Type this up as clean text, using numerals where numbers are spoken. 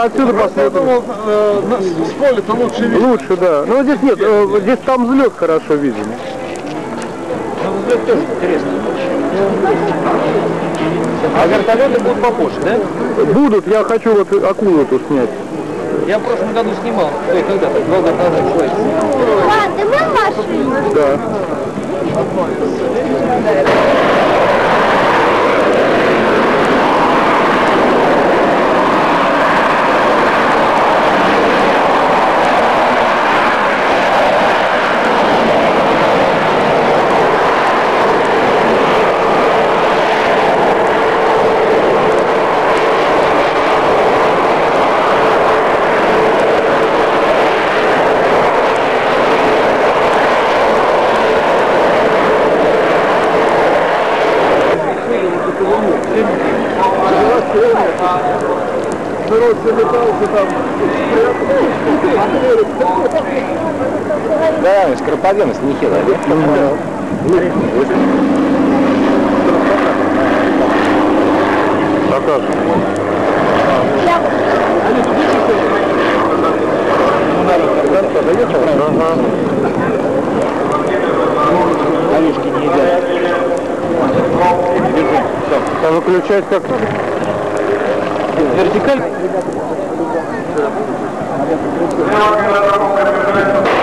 отсюда посмотрим. Я думал, с поля-то лучше видно. Лучше, да. Но здесь нет, здесь там взлет хорошо виден. Взлет тоже интересно. А вертолеты будут попозже, да? Будут, я хочу вот акулу эту снять. Я в прошлом году снимал. Ой, когда-то, 2 года назад. Ладно, мы машину. Да. Да, скороподъемность нехилая. Покажем. Ага. Орешки не едят. А выключать как? Вертикаль.